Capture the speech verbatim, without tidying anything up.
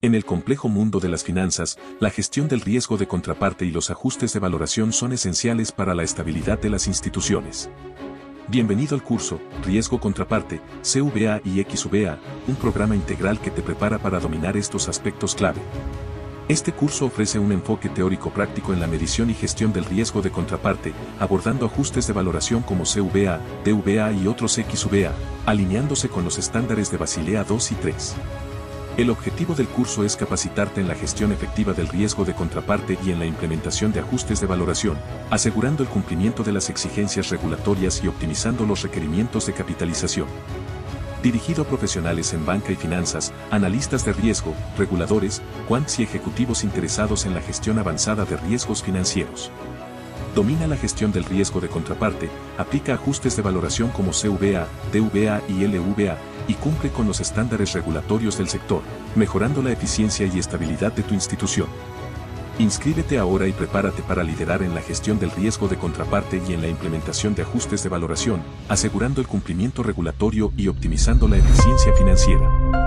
En el complejo mundo de las finanzas, la gestión del riesgo de contraparte y los ajustes de valoración son esenciales para la estabilidad de las instituciones. Bienvenido al curso Riesgo Contraparte, C V A y X V A, un programa integral que te prepara para dominar estos aspectos clave. Este curso ofrece un enfoque teórico-práctico en la medición y gestión del riesgo de contraparte, abordando ajustes de valoración como C V A, D V A y otros X V A, alineándose con los estándares de Basilea dos y tres. El objetivo del curso es capacitarte en la gestión efectiva del riesgo de contraparte y en la implementación de ajustes de valoración, asegurando el cumplimiento de las exigencias regulatorias y optimizando los requerimientos de capitalización. Dirigido a profesionales en banca y finanzas, analistas de riesgo, reguladores, quants y ejecutivos interesados en la gestión avanzada de riesgos financieros. Domina la gestión del riesgo de contraparte, aplica ajustes de valoración como C V A, D V A y L V A, y cumple con los estándares regulatorios del sector, mejorando la eficiencia y estabilidad de tu institución. Inscríbete ahora y prepárate para liderar en la gestión del riesgo de contraparte y en la implementación de ajustes de valoración, asegurando el cumplimiento regulatorio y optimizando la eficiencia financiera.